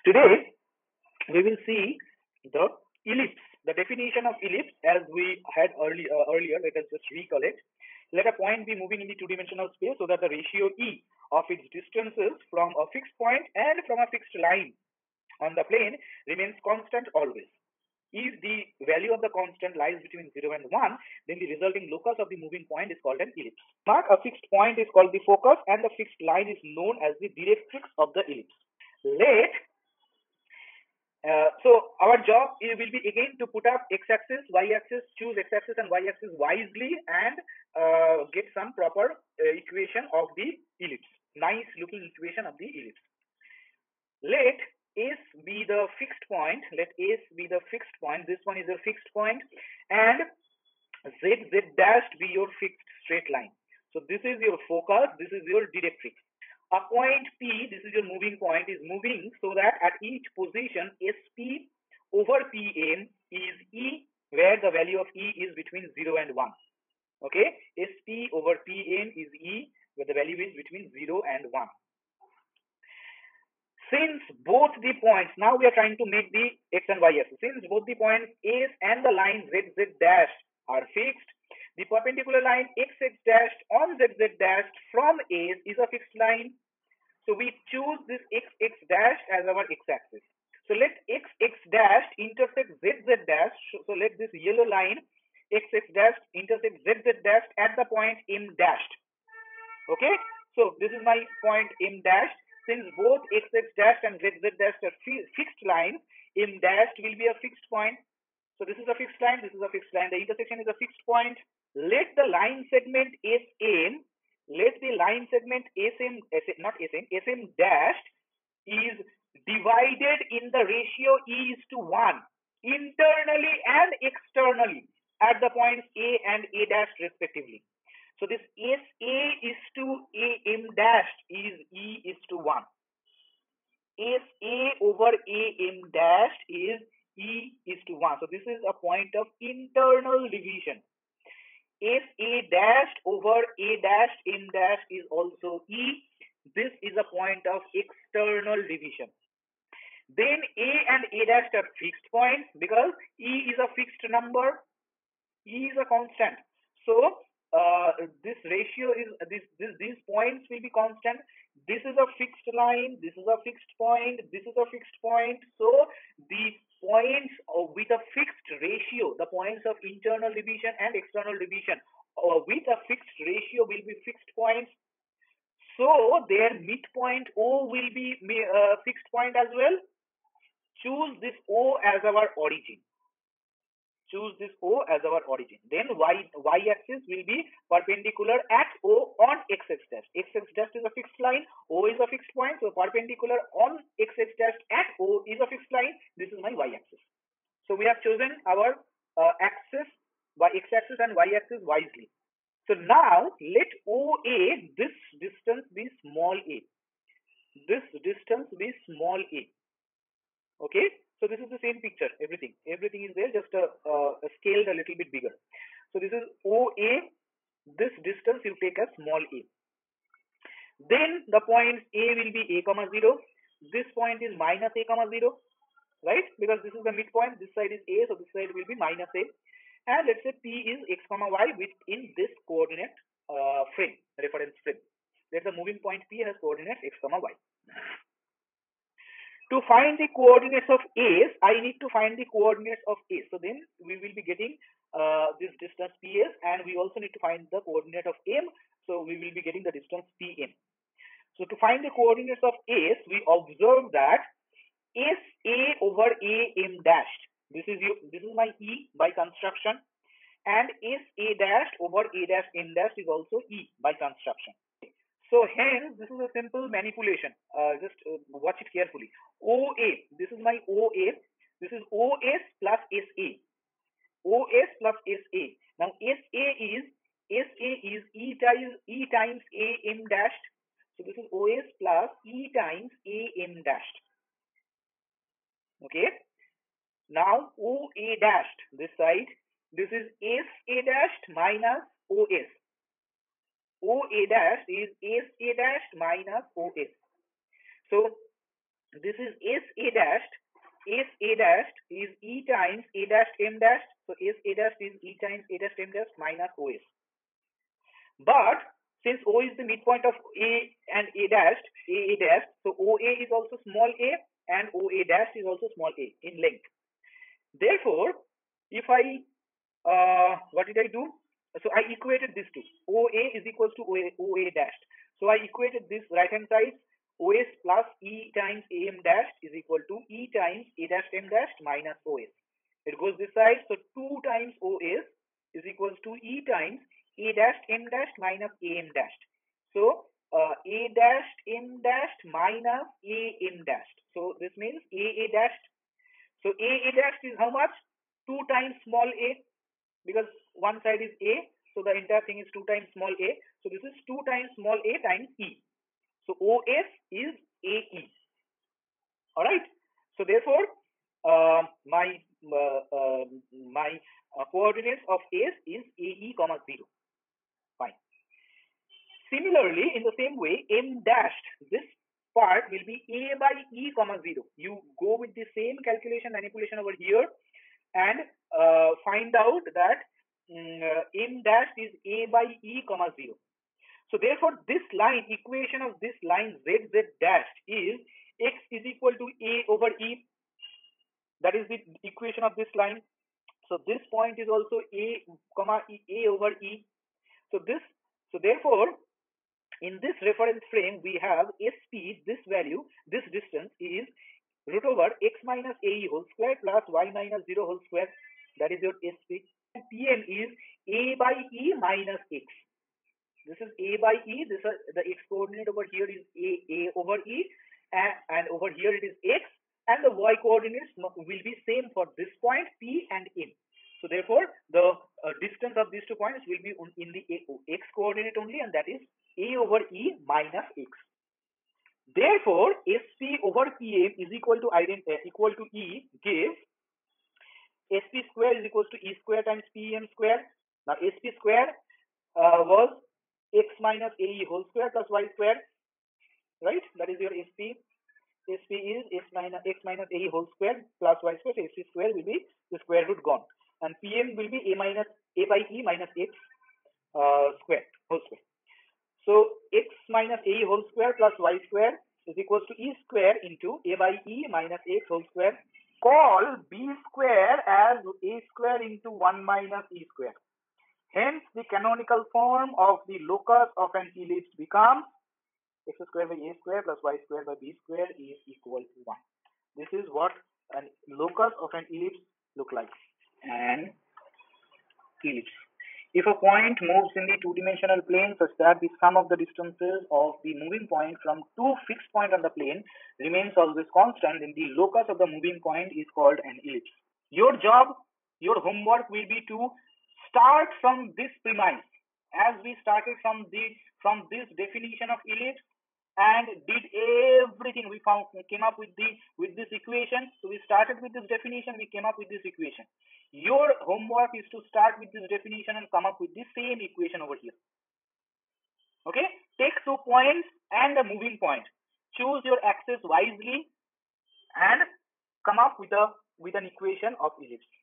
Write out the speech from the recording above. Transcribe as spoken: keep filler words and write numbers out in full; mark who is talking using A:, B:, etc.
A: Today we will see the ellipse, the definition of ellipse as we had early, uh, earlier. Let us just recollect. Let a point be moving in the two-dimensional space so that the ratio E of its distances from a fixed point and from a fixed line on the plane remains constant always. If the value of the constant lies between zero and one, then the resulting locus of the moving point is called an ellipse. Mark a fixed point is called the focus and the fixed line is known as the directrix of the ellipse. Let uh, so our job will be again to put up x-axis, y-axis, choose x-axis and y-axis wisely and uh, get some proper uh, equation of the ellipse. Nice looking equation of the ellipse. Let S be the fixed point. Let S be the fixed point. This one is a fixed point, and Z Z dash be your fixed straight line. So this is your focus. This is your directrix. A point P, this is your moving point, is moving so that at each position S P over P M is E, where the value of E is between zero and one. Okay, S P over P M is E, where the value is between zero and one. Since both the points, now we are trying to make the x and y axis. Since both the points A and the line Z Z dash are fixed, the perpendicular line x x dash on Z Z dash from A is a fixed line. So we choose this x x dash as our x-axis. So let x x dash intersect Z Z dash. So let this yellow line x x dash intersect Z Z dash at the point M dashed. Okay. So this is my point M dash. Since both x x dash and Z Z dash are fixed lines, M dash will be a fixed point. So this is a fixed line. This is a fixed line. The intersection is a fixed point. Let the line segment S M. Let the line segment S M, not S M, S M dash is divided in the ratio E is to one internally and externally at the points A and A dash respectively. So this S A is to A M dash is E is to one. S A over A M dash is E is to one. So this is a point of internal division. S A dash over A dash M dash is also E. This is a point of external division. Then A and A dash are fixed points because E is a fixed number. E is a constant. So uh, this ratio is this, this these points will be constant. This is a fixed line. This is a fixed point. This is a fixed point. So the points with a fixed ratio, the points of internal division and external division uh, with a fixed ratio will be fixed points. So their midpoint O will be a fixed point as well. Choose this O as our origin. Choose this O as our origin. Then y y axis will be perpendicular at O on x x dash. X x dash is a fixed line. O is a fixed point. So perpendicular on x x dash at O is a fixed line. This is my y axis. So we have chosen our uh, axis by x axis and y axis wisely. So now let O A, this distance be small a. This distance be small a. Okay. So this is the same picture, everything. Everything is there, just uh, uh, scaled a little bit bigger. So this is O A, this distance you take as small a. Then the point A will be a comma zero. This point is minus a comma zero, right? Because this is the midpoint, this side is a, so this side will be minus a. And let's say P is x comma y within this coordinate uh, frame, reference frame. Let the moving point P has coordinates x comma y. To find the coordinates of A, I need to find the coordinates of A. So then we will be getting uh, this distance P S, and we also need to find the coordinate of M. So we will be getting the distance P M. So to find the coordinates of A, we observe that S A over A M dash. This is you. This is my E by construction, and S A dash over A dash M dash is also E by construction. So hence, this is a simple manipulation. Uh, just uh, watch it carefully. O A, this is my O A. This is O S plus S A. O S plus S A. Now S A is S A is E times E times A M dashed. So this is O S plus E times A M dashed. Okay. Now O A dashed this side. This is S A dashed minus O S. O A dash is S A dash minus O S. So this is S A dashed. S A dashed is E times A dashed M dashed. So S A dashed is E times A dashed M dashed minus O S. But since O is the midpoint of A and A dashed, A A dashed, so O A is also small a and O A dashed is also small a in length. Therefore, if I, uh, what did I do? So I equated these two. O A is equals to O A, O A dashed. So I equated this right hand side. O S plus E times A M dashed is equal to E times A dashed M dashed minus O S. It goes this side. So two times O S is equals to E times A dashed M dashed minus A M dashed. So uh, A dashed M dashed minus A M dashed. So this means A A dashed. So A A dashed is how much? two times small a, because one side is A, so the entire thing is two times small a. So this is two times small a times E. So O S is A E. All right. So therefore, uh, my uh, uh, my uh, coordinates of S is A E comma zero. Fine. Similarly, in the same way, M dashed, this part will be A by E comma zero. You go with the same calculation manipulation over here and uh, find out that um, uh, M dash is A by E comma zero. So therefore, this line, equation of this line Z Z dash is X is equal to A over E. That is the equation of this line. So this point is also A comma E, A over E. So this, so therefore, in this reference frame, we have S P, this value, this distance is root over X minus A E whole square plus Y minus zero whole square. That is your S P. And P M is A by E minus X. This is A by E. This is the X coordinate over here is A, A over E, and, and over here it is X, and the Y coordinates will be same for this point P and M. So therefore, the uh, distance of these two points will be in the X coordinate only, and that is A over E minus X. Therefore, S P over P M is equal to ident uh, equal to E gives S P square is equal to E square times P M square. Now S P square uh, was X minus A E whole square plus Y square, right? That is your S P. S P is S minus X minus A E whole square plus Y square. So S P square will be the square root gone, and P M will be A minus A by E minus X uh, square whole square. So X minus A E whole square plus Y square is equals to E square into A by E minus X whole square. Call B square as A square into one minus E square. Hence, the canonical form of the locus of an ellipse becomes X square by A square plus Y square by B square is equal to one. This is what a locus of an ellipse look like. An ellipse. If a point moves in the two-dimensional plane such that the sum of the distances of the moving point from two fixed points on the plane remains always constant, then the locus of the moving point is called an ellipse. Your job, your homework will be to start from this premise, as we started from the from this definition of ellipse and did everything. We found we came up with the with this equation. So we started with this definition, we came up with this equation. Your homework is to start with this definition and come up with the same equation over here. Okay, take two points and a moving point. Choose your axis wisely and come up with a with an equation of ellipse.